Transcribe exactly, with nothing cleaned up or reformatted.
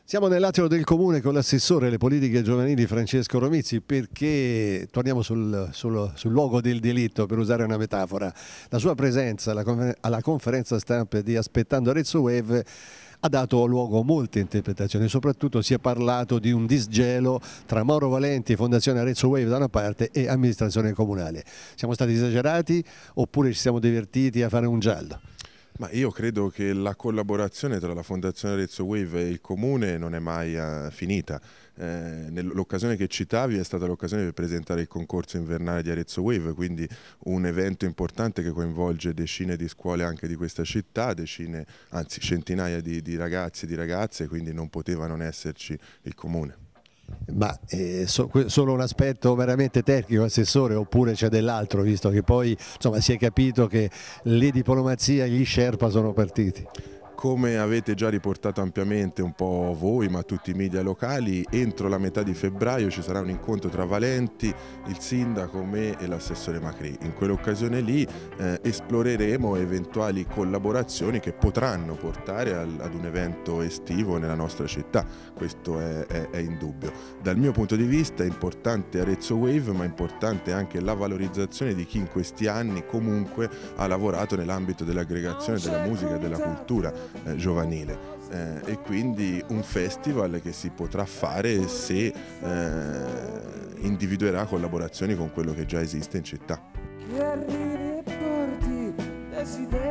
Siamo nell'atrio del comune con l'assessore alle politiche giovanili Francesco Romizzi, perché torniamo sul, sul, sul luogo del delitto, per usare una metafora. La sua presenza alla, confer alla conferenza stampa di Aspettando Arezzo Wave ha dato luogo a molte interpretazioni, soprattutto si è parlato di un disgelo tra Mauro Valenti, Fondazione Arezzo Wave da una parte e amministrazione comunale. Siamo stati esagerati oppure ci siamo divertiti a fare un giallo? Ma io credo che la collaborazione tra la Fondazione Arezzo Wave e il Comune non è mai uh, finita. Eh, l'occasione che citavi è stata l'occasione per presentare il concorso invernale di Arezzo Wave, quindi un evento importante che coinvolge decine di scuole anche di questa città, decine, anzi centinaia di, di ragazzi e di ragazze, quindi non poteva non esserci il Comune. Ma eh, so, solo un aspetto veramente tecnico, assessore, oppure c'è dell'altro, visto che poi insomma, si è capito che le diplomazie e gli Sherpa sono partiti? Come avete già riportato ampiamente un po' voi, ma tutti i media locali, entro la metà di febbraio ci sarà un incontro tra Valenti, il sindaco, me e l'assessore Macri. In quell'occasione lì eh, esploreremo eventuali collaborazioni che potranno portare al, ad un evento estivo nella nostra città, questo è, è, è indubbio. Dal mio punto di vista è importante Arezzo Wave, ma è importante anche la valorizzazione di chi in questi anni comunque ha lavorato nell'ambito dell'aggregazione della musica e della cultura Eh, giovanile eh, e quindi un festival che si potrà fare se eh, individuerà collaborazioni con quello che già esiste in città.